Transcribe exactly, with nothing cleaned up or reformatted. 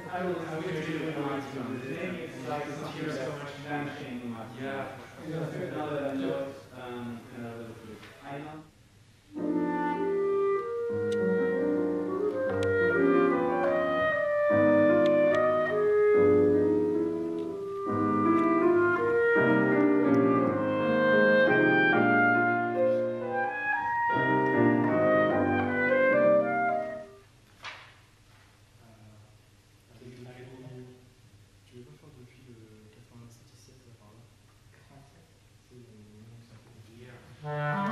I will, I will do it on its own. The name is like hear so much vanishing in my yeah. Now that I know it, um, and I will do it. I know. Yeah.